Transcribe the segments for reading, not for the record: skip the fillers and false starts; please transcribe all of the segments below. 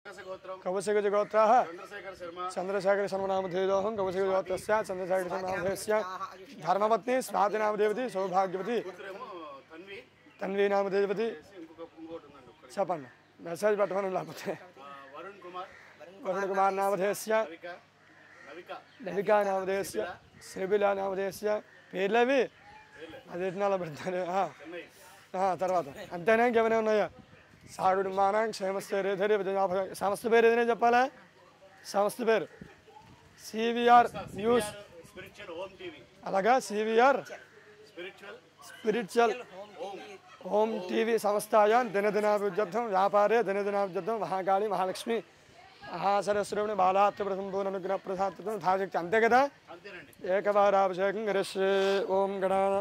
कौशिक गोत्राः चंद्रशेखर शर्मा नामधेयोऽहं कौशिक गोत्रस्य चंद्रशेखर शर्मा नामधेयस्य धर्मपत्नी स्वाति नामधेयवती सौभाग्यवती तन्वी नामधेयवती చెప్పండి మెసేజ్ పెట్టమని లేకపోతే వరుణ్ కుమార్ నామధేయस्य లవికా నామధేయस्य శ్రీబిలా నామధేయस्य పేర్లవి అది ఎట్లా పెడతారు తర్వాత అంతేనా ఇంకేమైనా ఉన్నాయా సాగుడు మానం క్షేమస్థైర్యధైర్య సంస్థ పేరు ఏదైనా చెప్పాలా సంస్థ పేరు సివిఆర్ న్యూస్ అలాగా సివిఆర్ స్పిరిచువల్ ఓం టీవీ సంస్థాయాం దినదినాభివృద్ధ్యం వ్యాపారే దినదినాభివృద్ధ్యం మహాకాళి మహాలక్ష్మి మహాసరస్వరుని బాలాత్మప్రసంపూర్ణనుగ్రహ ప్రసాదం ధాశక్తి అంతే కదా ఏకవారాభిషేకం గరిష్యే ఓం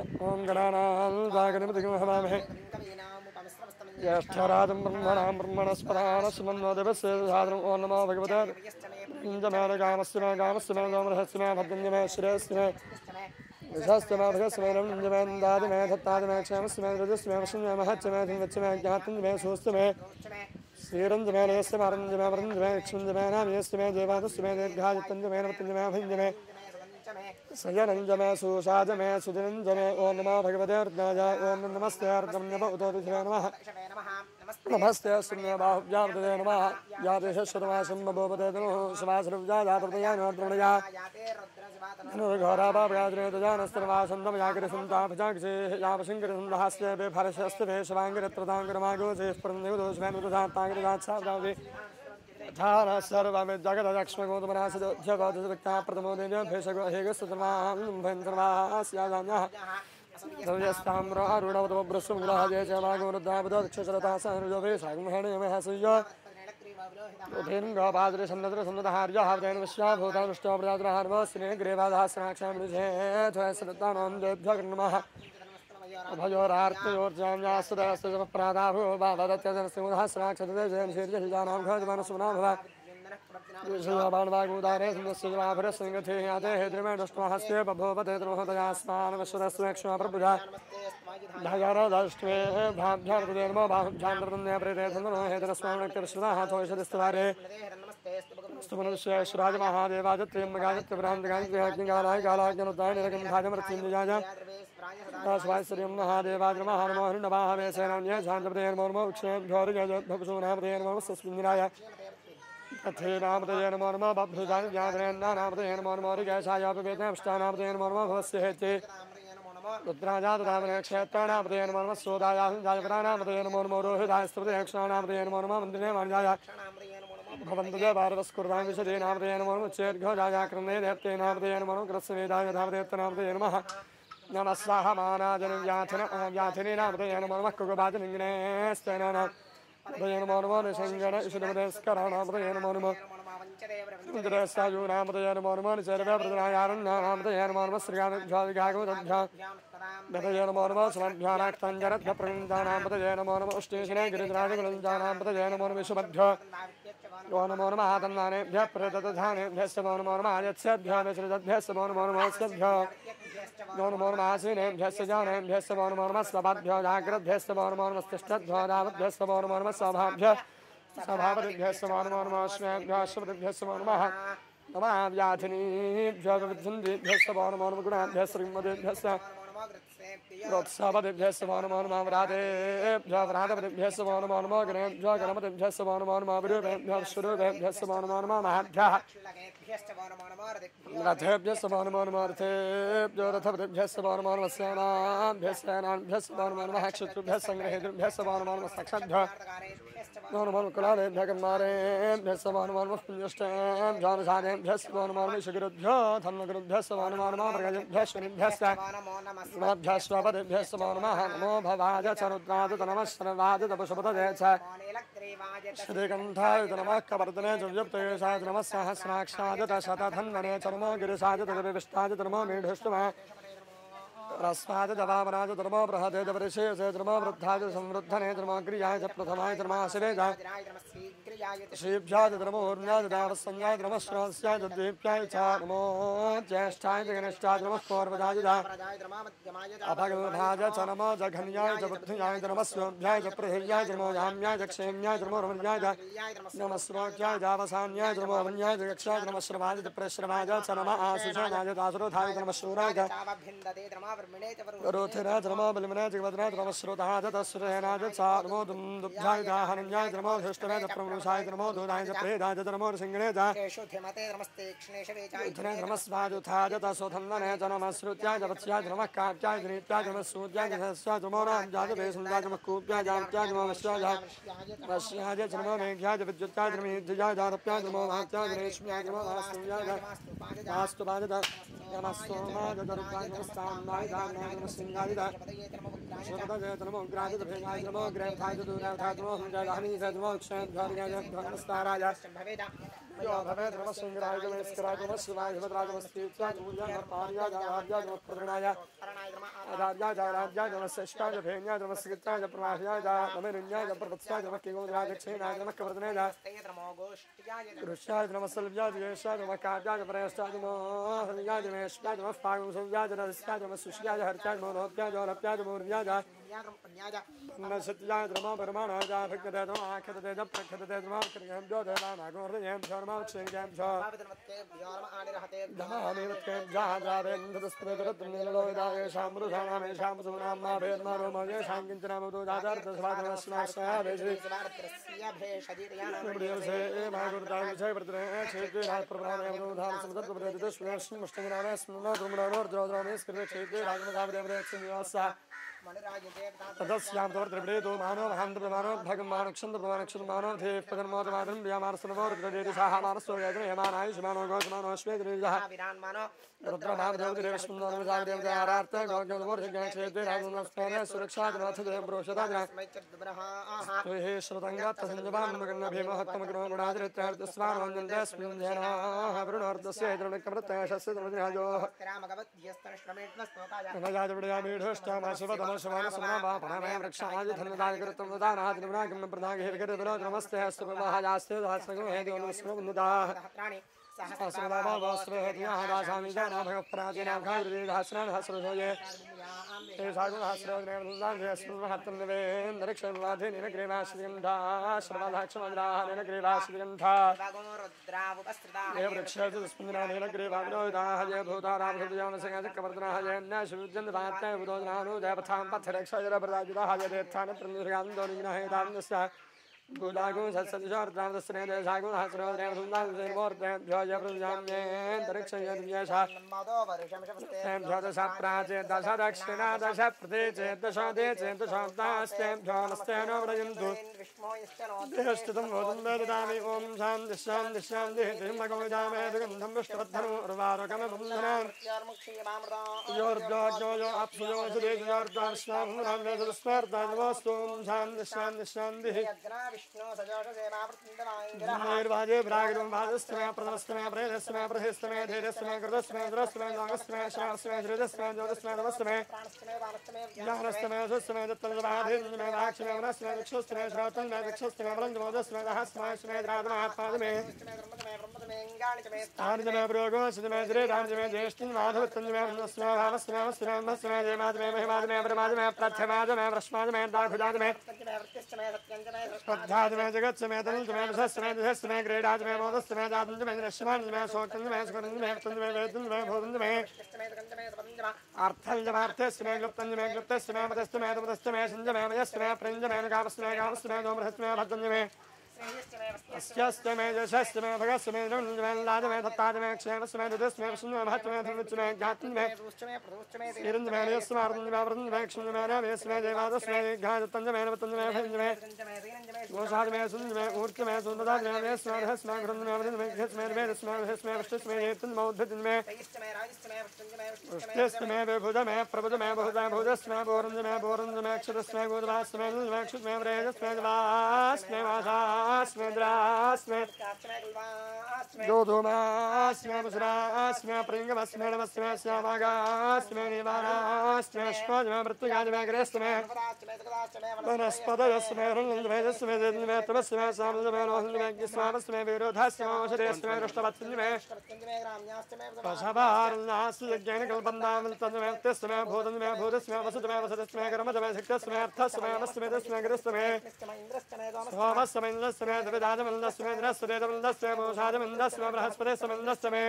గణానామహే జ్యేష్ఠరాజం బ్రహ్మణాం బ్రహ్మణస్పదాన సుమన్వోదవస్సాదనం ఓం నమో భగవతే ఇంజమేన కామస్మే కామస్మే గోమరహస్మే భద్రంజమే శ్రేయస్మే విశస్మే భగస్మే రంజమే దాదిమే దత్తాదిమే క్షేమస్మే రజస్మే వశమే మహచ్చమే ధింగచ్చమే జ్ఞాతంజమే సూస్తమే శ్రీరంజమే నయస్మే అరంజమే వరంజమే యక్షంజమే నామయస్మే దేవాదస్మే దీర్ఘాయుతంజమే నమతంజమే అభింజమే సజనంజమే సుషాజమే సుజనంజమే ఓం నమో భగవతే అర్జాయ ఓం నమస్తే అర్జమ్యవ ఉదోదిషే నమః నమస్తే శూన్యబాహువ్యావృతే నమః యాదేశశ్వతమాసం బభూపతే నమః శివాసృవ్యా జాతృతయా నోద్రుణయా ఘోరాపాపయాద్రేతజానస్తరవాసంతమయాకరిసంతాపజాక్షే యాపశంకరసందహాస్యే భరశస్తే శివాంగరత్రదాంగరమాగోచే స్ఫురందిగుదోషమేనుదాత్తాంగరదాత్సావదావే ధార సర్వమే జగదక్షమగోతమనాశోధ్యగోదశక్తా ప్రథమోదేవ్య భేషగో హేగస్తమాం భయంతర్వాస్యాదాన్యః దవ్యస్తామ్ర అరుణవతమబ్రస్వం గ్రహజే చమాగోరుద్ధాపదక్షరతాసహృజోభే సాగమహణయమః సుయ్య ఉభేంగోపాద్రే సన్నద్ర సన్నదహార్య హావతేన విశ్వాభూతానుష్టో ప్రజాద్రహార్వస్నే గ్రేవాదాసనాక్షామృజే త్వయస్రతానాం దేభ్యో నమః అభయోరార్తయోర్జామ్యాస్తదస్తప్రాదాభో బాధదత్యజనసింహస్రాక్షతజయం శీర్యహిజానాం ఘోజమానసునా భవ విశ్వబాణవాగుదారే సంగస్యజమాభరస్సింగతే యాతే హేద్రమేణుష్మహస్తే బభోవతే త్రమోహతయాస్మానవశ్వరస్వేక్ష్మా ప్రభుజా ధయారదష్ట్వే భాభ్యార్తదే నమో బాహుభ్యాంతరతన్నే ప్రేతేధనో హేతరస్వామినక్తరశ్రుతాహతోషదిస్తవారే స్తుమనుష్యేశ్వరాజ మహాదేవాజత్రేయమ్మగాజత్రభ్రాంతగాజత్రేయజ్ఞాలాయ కాలాజ్ఞనుతాయ నిరగంధాజమృత్యుంజయాజ స్వాశ్వర్యం మహాదేవాగ్ర మహానమోహృణవాహమే సేనాన్యే శాంతపదే నమో నమో ఉక్షేభ్యోరిజోద్భవసూనామదే నమో సస్మింజనాయ తథేనామదే నమో నమో బభ్రుజాయ జ్ఞాతరేన్నానామదే నమో నమో రిగేశాయాపవేతనష్టానామదే నమో నమో భవస్య హేతే రుద్రాజాతనామదే క్షేత్రానామదే నమో నమో సోదాయాజాయపరానామదే నమో నమో రోహిదాయస్తపదే క్షణానామదే నమో నమో మందిరే వాణిజాయ భవంతుజయ భారవస్కుర్వాం విశదే నామదే నమో నమో చేర్ఘోజాయాకృణే దేప్తే నామదే నమో నమో గ్రస్వేదాయ ధామదేత్తనామదే నమః నమస్సాహ మానాజన వ్యాధిని నామదే నమో నమః కుగబాజనింగినేస్తేనానాం నమో నమో నిశంగణ ఇషుడమదేస్కరానామదే నమో నమో ఇంద్రసాయు నామదే నమో నమో నిశర్వే ప్రదనాయారణామదే నమో నమో శ్రీగావిఘాగోదభ్యా దతయ నమో నమో స్మభ్యానాక్తంజరద్భ ప్రవిందానామదే నమో నమో ఉష్ణేషినే గిరిజరాజగులంజానామదే నమో నమో విషుభ్యో यो नमो नमः आतन्नानेभ्यः प्रददधानेभ्यश्च नमो नमो आयत्स्यभ्यः विसृजद्भ्यश्च नमो नमो स्यभ्यः यो नमो नमः आसीनेभ्यश्च जानेभ्यश्च नमो नमः स्वभाभ्यो जाग्रद्भ्यश्च नमो नमो स्तिष्ठद्भ्यो दावद्भ्यश्च नमो नमो स्वभाभ्यः स्वभावद्भ्यश्च नमो नमो अश्वेभ्यः अश्वभ्यश्च नमो नमः नमः व्याधिनीभ्यो विविधन्दिभ्यश्च नमो नमो गुणाभ्यश्च श्रीमदेभ्यश्च रोत्सापदेभ्यश्च नमो नमो व्रातेभ्यो व्रातपदेभ्यश्च नमो नमो गणेभ्यो गणपतिभ्यश्च नमो नमो विरूपेभ्यो स्वरूपेभ्यश्च नमो नमो महाभ्यः रथेभ्यश्च नमो नमो रथेभ्यो रथपदेभ्यश्च नमो नमो सेनाभ्यश्च सेनाभ्यश्च नमो नमः क्षत्रुभ्यश्च संग्रहेभ्यश्च नमो नमो सक्षद्भ्यो नमो नमो कुलालेभ्यः कन्मारेभ्यश्च नमो नमो पुण्यष्टेभ्यो अनुसारेभ्यश्च नमो नमो विषुगुरुभ्यो धर्मगुरुभ्यश्च नमो नमो प्रगजेभ्यश्च शनिभ्यश्च स्वापदेभ्यश्च नमो नमः नमो भवाय च रुद्राय नमः शर्वाय पशुपतये च श्रीकण्ठाय नमः कवर्तने च व्युक्तयेशाय नमः सहस्राक्षाय च शतधन्वने च नमो गिरिशाय च विष्टाय च नमो मेढुष्टुमे रस्माय च वामनाय च नमो बृहदे च वृषे च नमो वृद्धाय च संवृद्धने च नमो क्रियाय च प्रथमाय च नमः शिवे च श्रीभ्याय नमो ऊर्ध्याय दावसंज्ञाय नमः श्रवस्याय द्वीप्याय च नमो ज्येष्ठाय गणेशाय नमः पूर्वजाय अभगवभाय च नमो जघन्याय च बुद्धियाय नमः स्वभ्याय च प्रहृयाय नमो याम्याय च क्षेम्याय नमो रमण्याय नमः श्रोत्याय जावसान्याय नमो वन्याय च यक्षाय नमः श्रवाय च प्रश्रवाय च नमः आशिषाय दासरोधाय नमः शूराय च रोथिराय नमो बलिमनाय च वदनाय नमः श्रोताय च तस्रेनाय च नमो दुभ्याय च हरण्याय नमो धृष्टराय च प्रमृषाय नमो दूधाय च प्रेदाय च नमो सिंहणे च नमः स्वाजुथाय च तसोधन्दने च नमः श्रुत्याय च वत्स्याय नमः कात्याय च नीत्याय नमः सूर्याय च सहस्याय नमो रामजाय च वेसुन्दाय च कूप्याय जात्याय नमो वश्याय वश्याय च नमो मेघ्याय च विद्युत्याय च मीध्याय च रप्याय च नमो वात्याय च रेश्म्याय च नमो वास्तव्याय च वास्तुपाय च नमः सोमाय च रुद्राय च स्थानाय च नमः सिंहाय च श्रुताय च नमो उग्राय च भेदाय च नमो ग्रन्थाय च दूराय च नमो हंजाय च नमो क्षयध्वर्याय च धर्मस्ताराय यो भवेत् नमः सिंहराय च मेस्कराय च नमः शिवाय च भद्राय च स्थित्याय च पूज्याय च पार्याय च आराध्याय च प्रगणाय आराध्याय च आराध्याय च नमः श्रेष्ठाय च भेन्याय च नमः सिद्धाय च प्रवाह्याय च नमः निन्याय च प्रवत्साय च नमः किगोद्राय च क्षेनाय च नमः कवर्धनाय च कृष्याय च नमः सल्व्याय च येषाय च नमः काव्याय च प्रयष्टाय च नमः हृदयाय च मेष्टाय च नमः पागुंसव्याय च रस्याय च नमः सुष्याय च हर्त्याय च मनोहत्याय च लप्याय च मूर्व्याय च नमः सत्याय च नमः परमाणाय च भक्तते च नमः आख्यते च प्रख्यते च नमः कृष्णेभ्यो देवानागोर्धयेभ्यो नमः क्षेभ्यो तदस्यां तोर्द्रविडेतो मानो भान्द्रमानो भगमानक्षन्द्रमानक्षन्द्रमानो धे पदन्मोदमादं व्यामारसनमोर्द्रदेशाः मानसो यजनयमानायुष्मानो गोजमानो श्वेद्रविजः रुद्रभावदेवदेवस्मन्दनमजावदेवदारार्थ गोज्ञोदमोर्जज्ञाक्षेत्रे राजनस्मरे सुरक्षादनाथदेव प्रोषदाग्रा हे श्रुतङ्गात्तसञ्जपान्मगन्नभीमहत्तमग्नोगुणादिरित्यार्तस्वानवन्दन्तेऽस्मिन् जनाः वरुणोर्दस्य हितरणकमृतयशस्य तमजनाजोः नमजाजविडयामीढोष्टामाशिवतमशमानसमनाभापनामय वृक्षादि धन्यदायकृतं वदानादिनुरागं प्रदागहिर्गरिबलो नमस्ते अस्तु महाजास्ते दासगो हेदो नमस्मो वन्ददाः सहस्रदाभावस्त्रहत्याः दासामि जानाभगप्राचीनां खागृतिदासनान् हस्रसोये हे सागुहास्रवग्नेन्दरिक्षन्वाधिनिनग्रेवाश्रिगन्धा श्रवधाक्षमद्राहनिनग्रेवाश्रिगन्धा ये वृक्षस्पन्दनानिनग्रेवाग्नोदाः ये भूतारामहृदयामसंगजकवर्धनाः येन्याशुजन्दवात्याय बुधोदनानुदयपथां पथरक्षजरप्रदाजिताः यदेत्थानप्रन्दुषगान्दोनिग्नः दानस्य गुलागुं सत्सदिशार्द्रामदस्ने देशागुं हस्रोद्रेमसुन्दागुं भ्योजप्रजाम्येन्दरिक्षयद्व्येषा तेभ्यो दश प्राचे दश दक्षिणा दश प्रतीचे दश देचे दशास्तेभ्यो नस्तेनो व्रजन्तु देहस्थितं भोजं वेदितामि ॐ शान्तिश्शान्तिश्शान्तिर्मगोविदामेदगन्धं विष्णुवर्धनम् उर्वारुकमबन्धनान् योर्द्वाज्ञो यो अप्सुयो सुदेशयोर्द्वाश्वामुरान्वेदस्मर्दाजवस्तु ॐ शान्तिश्शान्तिश्शान्तिः निर्वाजे प्रागृतं वाजस्तमे प्रथमस्तमे प्रेदस्तमे प्रथिस्तमे धीरस्तमे कृतस्तमे द्रस्तमे दागस्तमे श्रावस्तमे धृतस्तमे ज्योतिस्तमे नमस्तमे ज्ञानस्तमे सुस्तमे दत्तमदवाधीनमे वाक्षमे वनस्तमे दक्षस्तमे श्रावतमे दक्षस्तमे वलन्दमोदस्तमे दहस्तमे द्रातमात्मादमे आर्जमे प्रोगोस्तमे श्रीरामजमे ज्येष्ठं माधवत्तमे नमस्तमे भावस्तमे वस्तमे नमस्तमे जयमादमे महिमादमे ब्रह्मादमे प्रथमादमे वृष्मादमे दाखुदादमे श्रद्धादमे जगत्समे तनुजमे विशस्तमे दिशस्तमे क्रीडादमे मोदस्तमे दातुंजमे नश्यमानजमे शोकंजमे सुखंजमे तंजमे वेदंजमे भोदंजमे अर्थंजमार्थस्तमे क्लुप्तंजमे क्लुप्तस्तमे मदस्तमे तमदस्तमे संजमे मयस्तमे प्रिंजमे गावस्तमे गावस्तमे दोमृतस्तमे भद्रंजमे अस्यस्तमे जशस्तमे भगस्तमे नंजमे लादमे दत्तादमे क्षेमस्तमे दुदस्तमे विष्णुमे महत्तमे धनुचमे ज्ञातंजमे हिरंजमे नियस्तमे अर्धंजमे वृंजमे क्षुंजमे नवेस्तमे देवादस्तमे घातंजमे नवतंजमे भंजमे गोषादमे सुंजमे ऊर्जमे सुंददादमे वेस्तमे रहस्मे घृंजमे वृंजमे घृतमे वेदस्मे रहस्मे विष्णुस्मे येतंजमे उद्धतंजमे विष्णुस्मे विभुजमे प्रभुजमे बहुजमे भुजस्मे बोरंजमे बोरंजमे क्षुतस्मे गोदवास्मे नंजमे क्षुतमे व्रेजस्मे जवास्मे वासा Smedrasme, Dodumasme, Musrasme, Pringamasme, Namasme, Samagasme, Nivarasme, Shpadme, Brtugadme, Gresme, Vanaspadasme, Rundvedasme, Vedasme, Samdame, Rohundve, Giswamasme, Virodhasme, Shadesme, Rashtavatme, Pashavarnas, the Genical Bandam, Tandame, Tesme, Bodame, Bodasme, Vasudame, Vasudasme, Gramadame, Sectasme, Tasme, Masme, Desme, Gresme, Swamasme, Lasme, the Vedadam, Lasme, Rasudam, Lasme, Shadam, Lasme, Brahaspadesme, Lasme,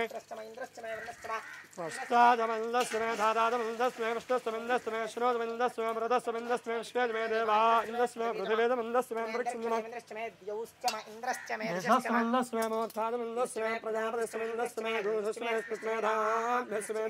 Stadam, Lasme, Hadam, Lasme, Stasam, Lasme, Shodam, Lasme, Bradasam, Lasme, Shvedme, Deva, Lasme, Brudevedam, Lasme, Brixam, Lasme, Mortadam, Lasme, Pradam, Lasme, Gusme, Dam, Lasme,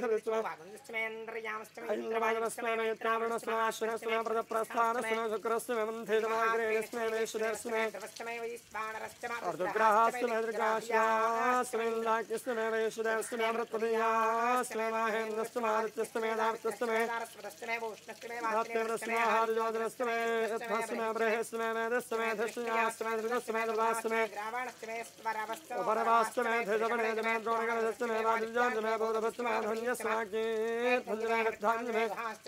Indravadasme, Tavanasme, Shasme, Pradaprasthanasme, Zukrasme, Thedamagresme, Veshadasme, Ardugrahasme, Dragashasme, Lakisme, Veshadasme, Amratpadiyasme, Mahendasme, Aritasme, Dartasme, Ratnasme, Harjodasme, Ethasme, Brehesme, Vedasme, Dhashiyasme, Dhasme, Dhasme, Varavasme, Thedamane, Dhamandonagavasme, Vajjadme, Bodhavasme, Dhanyasaki, Dhanyame, Dhanyame,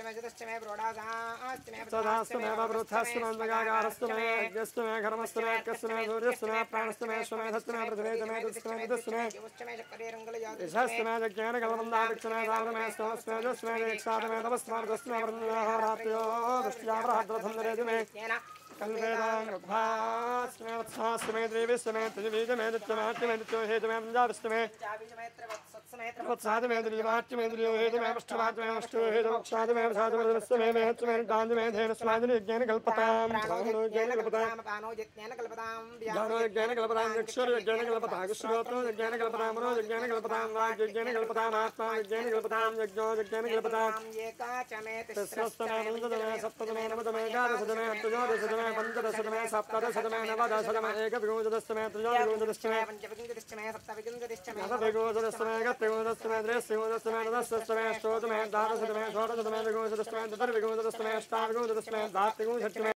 Sadasme, Vabruthasme, Nagagarasme, Yasme, Karmasme, Kasme, Duryasme, Pranasme, Shme, Dhasme, Pradvedame, Dhasme, Dhasme, Ishasme, Jagana, Galamanda, Dikshana, Dharme, Sosme, Dhasme, Dikshadame, Navasme, Dhasme, Vrnaharatyo, Dhashyavra, Dhadhamredame, Kalvedang, Bhasme, Vatsasme, Drivisme, Trividame, Dhityamatme, Dhityohedame, Javastme, Vatsadame, Drivatme, Dhityohedame, Ashtavatme, Ashtohedam, Kshadame, Sadame, Dhasme, Mehtme, Dandame, Dhenasmadane, Jnana Kalpatam, Jnana Kalpatam, Jnana Kalpatam, Yakshara, Jnana Kalpatam, Shroto, Jnana Kalpatam, Jnana Kalpatam, Jnana Kalpatam, Atma, Jnana Kalpatam, Jnana Kalpatam, Tasrastame, Nandame, Saptame, Namadame, Gadasadame, Tujodasadame, Pandasadame, Saptadasadame, Navadasadame, Ekabhigudasame, Tujogudasame, Navadagudasame, Gatagudasame, Dresigudasame, Nadasasame, Shodame, Dadasadame, Shodadame, Vigudasame, Darvigudasame, Stavigudasame, Datigudasame,